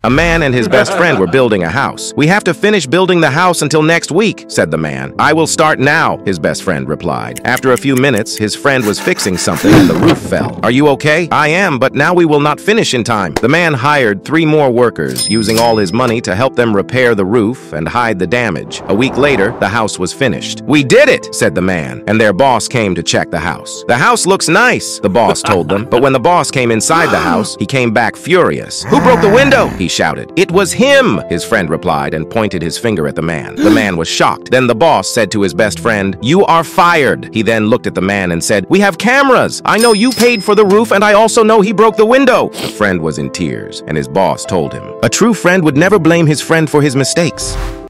A man and his best friend were building a house. "We have to finish building the house until next week," said the man. "I will start now," his best friend replied. After a few minutes, his friend was fixing something and the roof fell. "Are you okay?" "I am, but now we will not finish in time." The man hired 3 more workers, using all his money to help them repair the roof and hide the damage. A week later, the house was finished. "We did it," said the man, and their boss came to check the house. "The house looks nice," the boss told them. But when the boss came inside the house, he came back furious. "Who broke the window?" he shouted. "It was him," his friend replied and pointed his finger at the man. The man was shocked. Then the boss said to his best friend, "You are fired." He then looked at the man and said, "We have cameras. I know you paid for the roof and I also know he broke the window." The friend was in tears and his boss told him, "A true friend would never blame his friend for his mistakes."